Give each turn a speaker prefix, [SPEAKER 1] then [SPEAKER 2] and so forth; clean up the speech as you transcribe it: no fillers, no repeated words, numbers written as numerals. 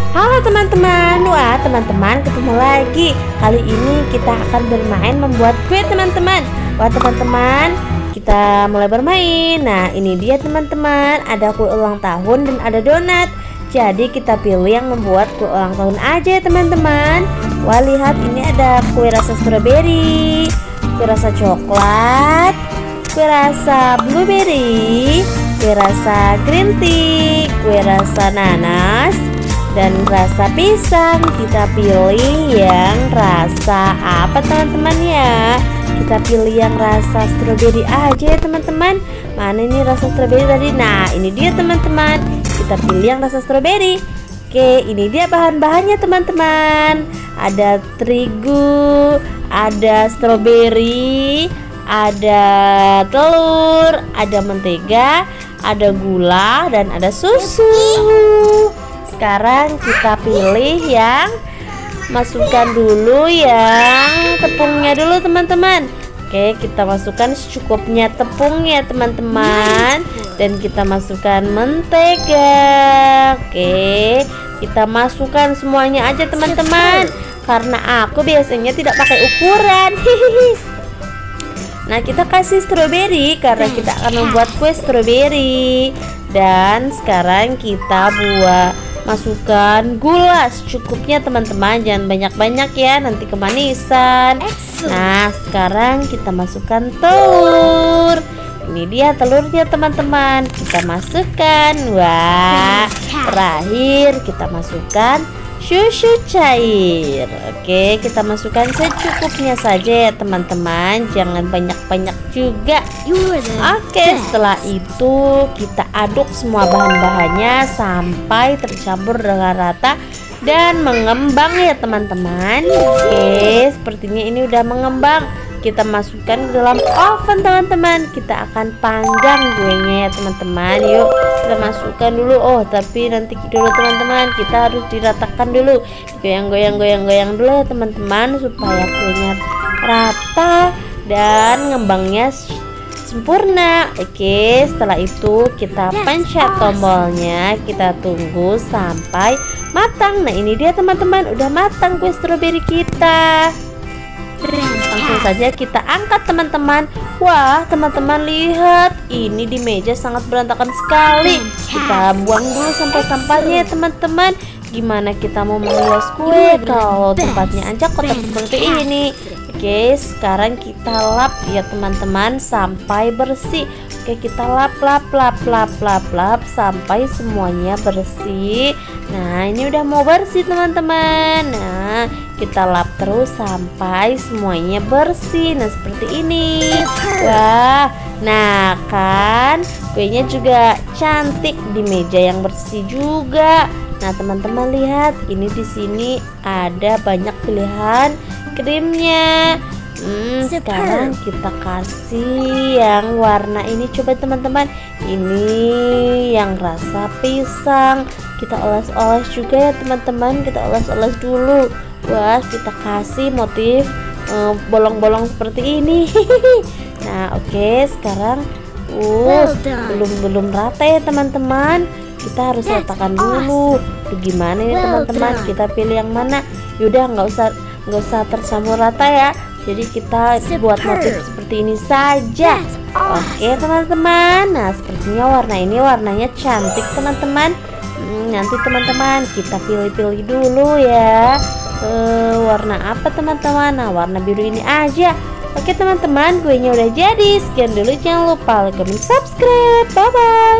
[SPEAKER 1] Halo teman-teman, wah teman-teman ketemu lagi. Kali ini kita akan bermain membuat kue teman-teman. Wah teman-teman, kita mulai bermain. Nah ini dia teman-teman, ada kue ulang tahun dan ada donat. Jadi kita pilih yang membuat kue ulang tahun aja ya teman-teman. Wah lihat ini ada kue rasa strawberry, kue rasa coklat, kue rasa blueberry, kue rasa green tea, kue rasa nanas, dan rasa pisang. Kita pilih yang rasa apa teman-teman ya? Kita pilih yang rasa stroberi aja ya teman-teman. Mana ini rasa stroberi tadi? Nah ini dia teman-teman, kita pilih yang rasa stroberi. Oke, ini dia bahan-bahannya teman-teman. Ada terigu, ada stroberi, ada telur, ada mentega, ada gula, dan ada susu. Sekarang kita pilih yang masukkan dulu yang tepungnya dulu teman-teman. Oke, kita masukkan secukupnya tepungnya teman-teman, dan kita masukkan mentega. Oke, kita masukkan semuanya aja teman-teman, karena aku biasanya tidak pakai ukuran. Nah kita kasih stroberi karena kita akan membuat kue stroberi. Dan sekarang kita masukkan gula secukupnya teman-teman, jangan banyak-banyak ya, nanti kemanisan. Nah sekarang kita masukkan telur. Ini dia telurnya teman-teman, kita masukkan. Wah, terakhir kita masukkan susu cair. Oke, kita masukkan secukupnya saja ya teman-teman, jangan banyak-banyak juga. Oke, setelah itu kita aduk semua bahan-bahannya sampai tercampur dengan rata dan mengembang ya teman-teman. Oke, sepertinya ini udah mengembang. Kita masukkan ke dalam oven teman-teman. Kita akan panggang kuenya ya teman-teman. Yuk kita masukkan dulu. Oh tapi nanti dulu teman-teman, kita harus diratakan dulu. Goyang-goyang dulu ya teman-teman, supaya kuenya rata dan ngembangnya sempurna. Oke, setelah itu kita pencet tombolnya, kita tunggu sampai matang. Nah ini dia teman-teman, udah matang kue stroberi kita. Langsung saja kita angkat teman-teman. Wah teman-teman lihat, ini di meja sangat berantakan sekali. Kita buang dulu sampah-sampahnya teman-teman. Gimana kita mau menghias kue kalau tempatnya aja kotor seperti ini? Oke, sekarang kita lap ya teman-teman sampai bersih. Oke, kita lap sampai semuanya bersih. Nah ini udah mau bersih teman-teman. Nah kita lap terus sampai semuanya bersih. Nah seperti ini. Wah, nah kan kuenya juga cantik di meja yang bersih juga. Nah teman-teman lihat, ini di sini ada banyak pilihan krimnya. Sekarang kita kasih yang warna ini, coba teman-teman. Ini yang rasa pisang. Kita oles-oles juga ya teman-teman. Kita oles-oles dulu. Wah, kita kasih motif bolong-bolong seperti ini. Nah, oke, sekarang belum rata ya teman-teman. Kita harus ratakan dulu. Gimana ya teman-teman? Kita pilih yang mana? Yaudah, nggak usah tercampur rata ya. Jadi kita buat motif seperti ini saja. Oke teman-teman. Nah sepertinya warna ini warnanya cantik teman-teman. Nanti teman-teman kita pilih-pilih dulu ya. Warna apa teman-teman? Nah warna biru ini aja. Oke teman-teman, kuenya udah jadi. Sekian dulu, jangan lupa like, comment, subscribe. Bye bye.